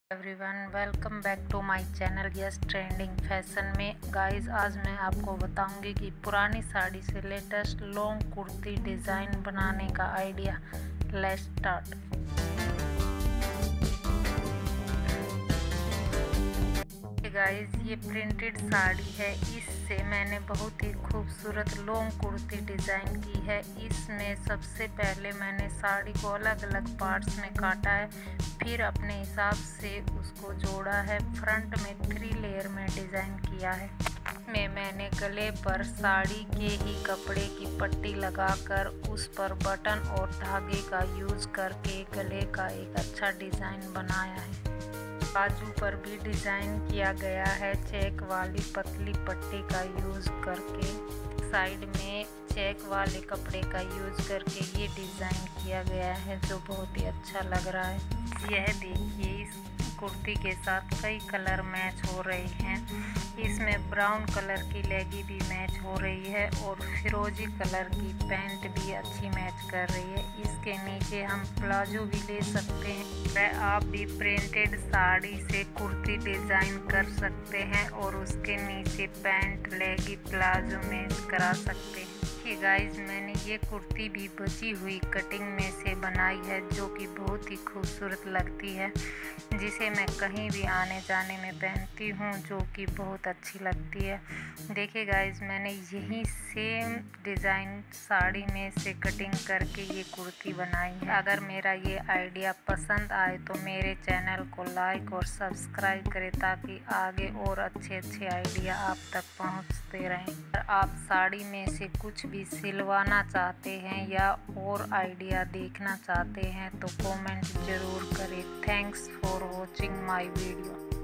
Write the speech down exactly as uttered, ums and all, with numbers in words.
Everyone, welcome back to my channel yes trending fashion में। Guys, आज मैं आपको बताऊंगी कि पुरानी साड़ी से लेटेस्ट लॉन्ग कुर्ती डिज़ाइन बनाने का आइडिया। Let's start. गाइस, ये प्रिंटेड साड़ी है। इससे मैंने बहुत ही खूबसूरत लॉन्ग कुर्ती डिज़ाइन की है। इसमें सबसे पहले मैंने साड़ी को अलग अलग पार्ट्स में काटा है, फिर अपने हिसाब से उसको जोड़ा है। फ्रंट में थ्री लेयर में डिज़ाइन किया है। में मैंने गले पर साड़ी के ही कपड़े की पट्टी लगाकर उस पर बटन और धागे का यूज़ करके गले का एक अच्छा डिज़ाइन बनाया है। बाजू पर भी डिज़ाइन किया गया है चेक वाली पतली पट्टी का यूज़ करके। साइड में चेक वाले कपड़े का यूज़ करके ये डिज़ाइन किया गया है, जो बहुत ही अच्छा लग रहा है। यह देखिए, इस कुर्ती के साथ कई कलर मैच हो रहे हैं। इसमें ब्राउन कलर की लेगी भी मैच हो रही है और फिरोजी कलर की पैंट भी अच्छी मैच कर रही है। इसके नीचे हम प्लाजो भी ले सकते हैं। आप भी प्रिंटेड साड़ी से कुर्ती डिज़ाइन कर सकते हैं और उसके नीचे पैंट लेगी प्लाजो मैच करा सकते हैं। देखिए गाइस, मैंने ये कुर्ती भी बची हुई कटिंग में से बनाई है, जो कि बहुत ही खूबसूरत लगती है, जिसे मैं कहीं भी आने जाने में पहनती हूँ, जो कि बहुत अच्छी लगती है। देखिए गाइस, मैंने यही सेम डिज़ाइन साड़ी में से कटिंग करके ये कुर्ती बनाई है। अगर मेरा ये आइडिया पसंद आए तो मेरे चैनल को लाइक और सब्सक्राइब करें, ताकि आगे और अच्छे अच्छे आइडिया आप तक पहुँचते रहें। अगर आप साड़ी में से कुछ भी सिलवाना चाहते हैं या और आइडिया देखना चाहते हैं तो कमेंट ज़रूर करें। Thanks for watching my video.